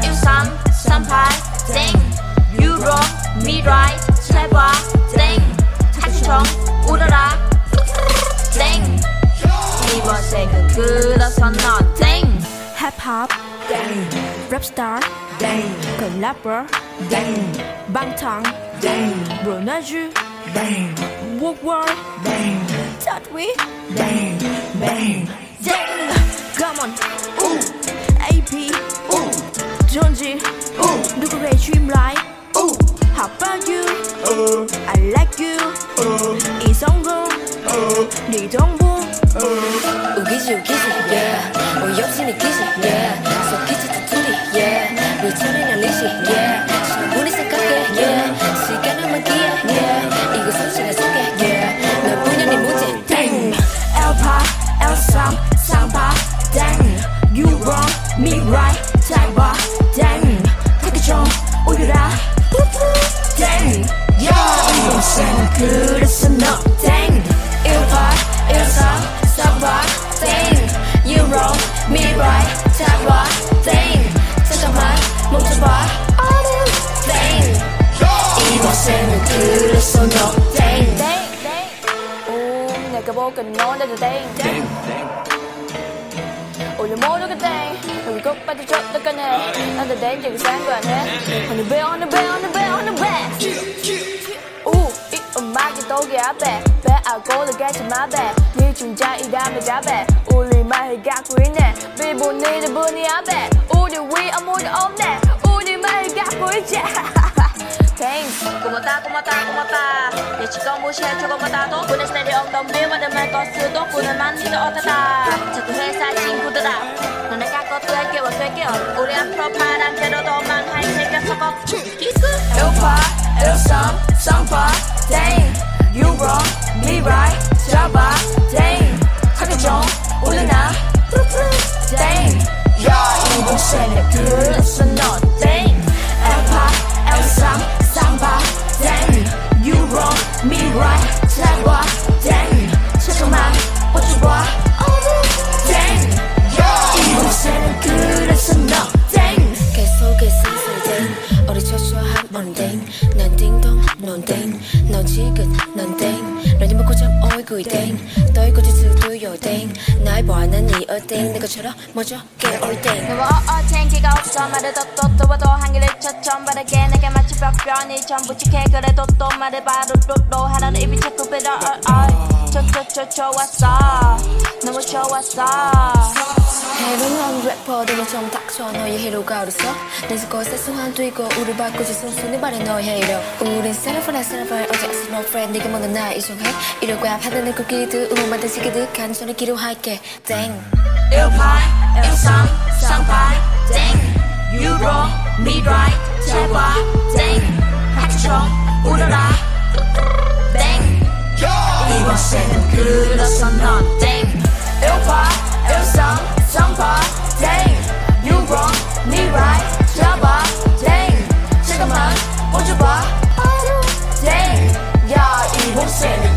13, 38, 땡 유로 미라이 제발 땡 타주청 울어라 땡 이번 생은 그래서 넌 땡 힙합 땡 랩스타 땡 콜라버 땡 방탕 땡 로나주 땡 워월 땡 tatwi 땡 땡 땡 come on AP 존지 누구의 dreamline How about you I like you 이성공 네 동부 우기지 yeah 어이없이 느끼지 yeah 속이지 두드리 yeah 물처럼 열리지 yeah 충분히 생각해 yeah 시간은 만기에 yeah 이거 손실의 속에 yeah 널 보냐 네 문제 땡 L8 L3 상파 땡 You wrong me right 잘 봐 땡 그렇게 좀 올려라 땡 이번 생은 그래서 너 땡 1파 1, 3파 땡 You wrong me right 잘 봐 땡 잠깐만 멈춰봐 땡 이번 생은 그래서 너 땡 내가 보건 너네도 땡 올려 모르게 땡 여기 꼭 빠져줬다 가네 나도 땡 되게 상관해 어느 배 이 음악이 독이 앞에 배 알코올을 깨지 마배 네 중자이라면 잡배 우리만 해갖고 있네 비보 니들 분이 앞에 우리 위 아무도 없네 우리만 해갖고 있지 Thanks 고맙다 예측도 무시해줘 고맙다도 보내서 내리 엉덩이 받으면 것을 덕분에 많이도 얻었다 자꾸 회사 친구들아 너네 갖고 될게요 우리 앞으로 파란 대로도만 할 생겨서 걷기 1파 1, 3, 3파 땡 You wrong me right 잡아 땡 하게 좀 올려놔 땡 이번 생에 그래서 너 땡 1파 1, 3 Samba, dang, you wrong, me right, 잡아, dang, 잠깐만, 어쩌봐, dang, 이번 생은 그래서 너, dang. 계속해 슬슬 땡 어리 초조한 땡 난 띵동 넌 땡 넌 지긋 넌 땡 너니 먹고 참 얼굴 땡 너의 고집스도요 땡 날 보아는 니 어땡 내 것처럼 먼저 깨올 땡 너와 땡기가 없어 말을 또 와도 한길을 쳐점 바르게 내게 마치 벽변이 전부 지켜 그래도 또 말을 바로 또 하나는 입이 자꾸 빌어 좋았어 너무 좋았어 해롱한 래퍼들은 좀 닥쳐 너의 히로가 어딨어 내 스코어 세수한 뒤고 우리 바꾸지 순순히 바래 너의 히로 우린 세라플 어제 no friend 네가 먹는 나 이송해 이럴 거야 받는 쿠키들 음악만 다시 그득한 손에 기도할게 땡 1파 1, 3, 3파 땡 You wrong, me right 제발 땡 같이 좀 울어라 땡 이번 생은 그래서 넌 땡 1파 1, 3, 3파 땡 You wrong, me right 잡아 땡 잠깐만 멈춰봐 땡 이번 생은